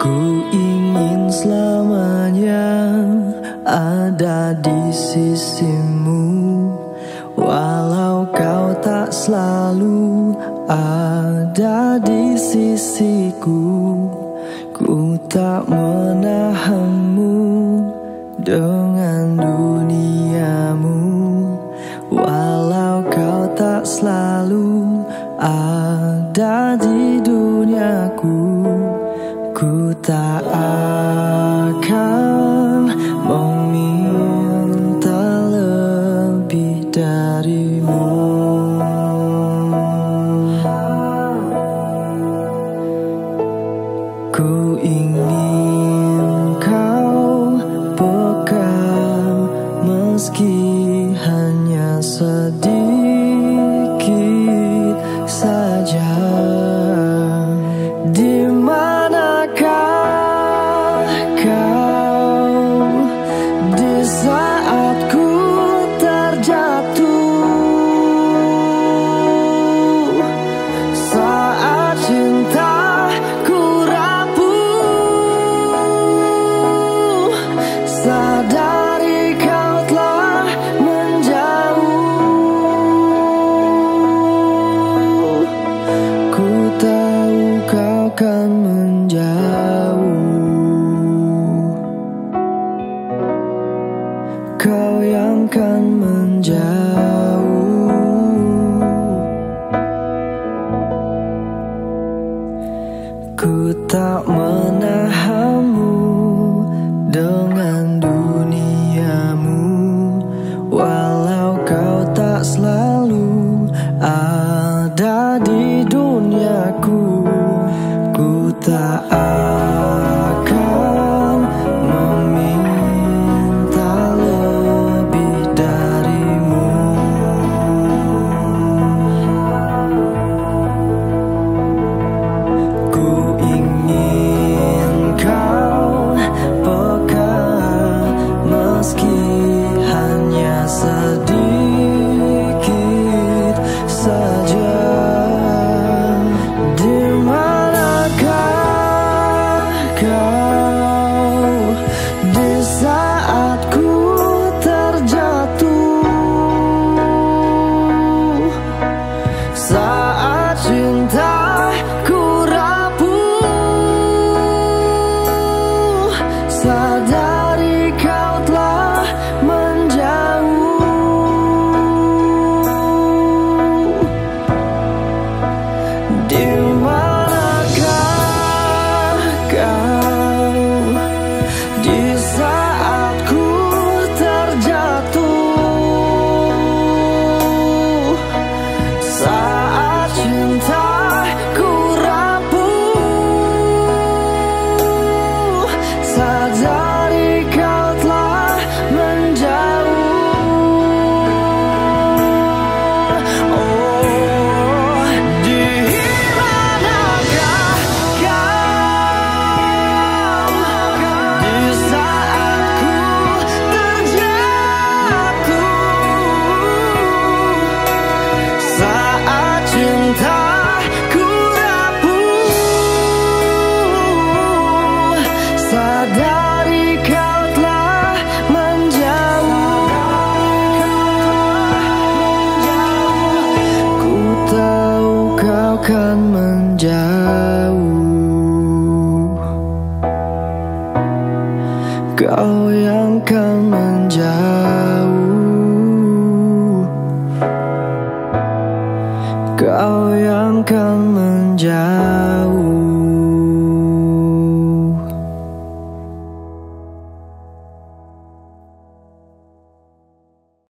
Ku ingin selamanya ada di sisimu, walau kau tak selalu ada di sisiku. Ku tak menahanmu dengan duniamu, walau kau tak selalu ada di duniaku. Ku tak akan meminta lebih darimu. Ku ingin kau peka meski hanya sedikit saja. Di manakah kau di saat ku terjatuh, saat cinta ku rapuh, sadari kau telah menjauh. Ku tahu kau kan menjauh, kau yang kan menjauh. Ku tak menahanmu dengan duniamu, walau kau tak selalu ada di duniaku. Ku tak akan meminta lebih darimu. Ku ingin kau peka meski hanya sedikit saja. Di manakah kau di saat ku terjatuh, saat cinta ku rapuh, sadari kau telah menjauh. Di manakah kau di saat ku terjatuh, saat cinta ku rapuh, sadari kau telah menjauh. Oh, di manakah kau di saat ku terjatuh, saat cinta ku rapuh, sadari kau telah menjauh. Ku tahu kau kan menjauh, kau yang kan menjauh, kau yang kan menjauh.